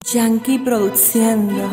Yankee produciendo.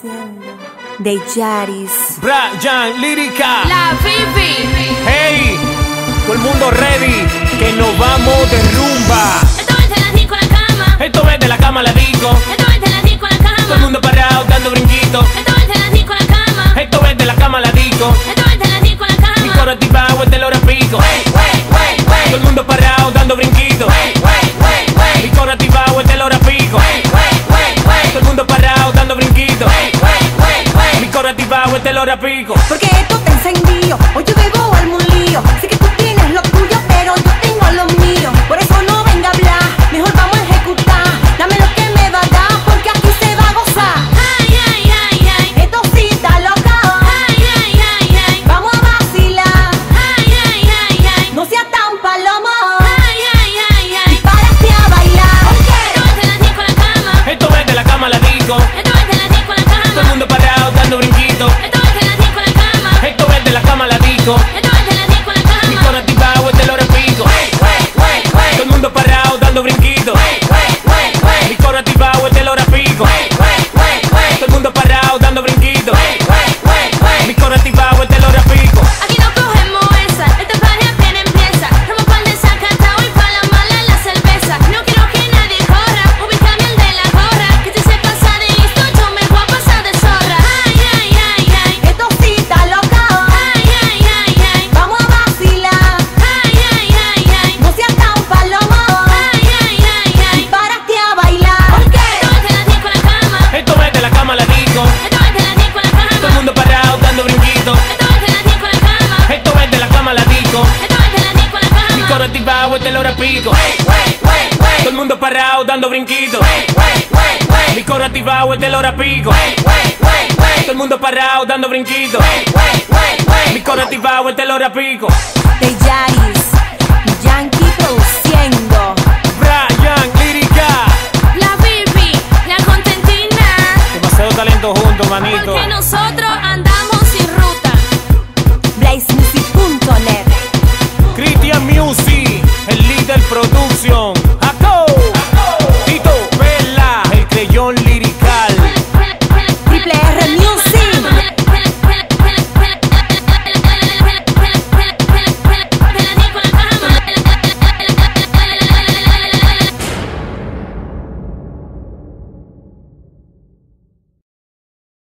De Yaris. Brian Lírica. La Vivi. Hey, todo el mundo ready, que nos vamos de rumba. Esto es de la disco a la cama. Esto es de la cama a la disco. Esto es de la disco a la cama. Todo el mundo parado dando brinquitos. Esto es de la disco a la cama. Esto es de la cama a la disco. Esto es de la disco a la cama. Mi coro activado es del hora pico. Todo el mundo parado dando brinquitos. Mi coro activado es del hora pico. Todo el mundo parado dando brinquitos. Mi coro activado es del hora pico. Porque esto te encendió. Hoy yo bebo al lío. Sé que tú tienes lo tuyo, pero yo tengo lo mío. Por eso no venga a hablar, mejor vamos a ejecutar. Dame lo que me va a dar, porque aquí se va a gozar. Ay, ay, ay, ay. Esto sí está loco. Ay, ay, ay, ay. Vamos a vacilar. Ay, ay, ay, ay. No sea tan palomo. Ay, ay, ay, ay. Párate a bailar. Esto es de la disco a la cama. Esto es de la cama a la disco. Esto es de la disco a la cama. Todo el mundo parado dando brinquitos. Esto es de la disco a la cama. Esto es de la cama a la disco. Esto es de la disco a la Mi cama. coro activado es del hora pico. Todo el mundo parado dando brinquitos. Mi coro activado es del hora pico. Todo el mundo parado dando brinquitos. Mi coro activado es del hora pico. Aquí no cogemos esa, esta pared apenas empieza. Romo pan de sacatao y pa' la mala la cerveza. No quiero que nadie corra, ubícame el de la gorra. Que si se pasa de listo, yo me voy a pasar de zorra. Ay, ay, ay, ay. Esto sí está loco. Ay, ay, ay, ay. Vamos a vacilar. Ay, ay, ay, ay. No seas tan palomo. Ay, ay, ay, ay. Párate a bailar. Esto es de la disco a la cama. Esto es de la cama a la disco. Esto es de la disco a la Todo el cama. mundo parado dando brinquitos. Esto es de la disco a la cama. Esto es de la cama a la disco. Esto es de la disco a la cama. Mi coro activado es del hora pico. Todo el mundo parado dando brinquitos. Mi coro activado es del hora pico. Todo el mundo parado dando brinquitos. Mi coro activado es del hora pico. De Yaris.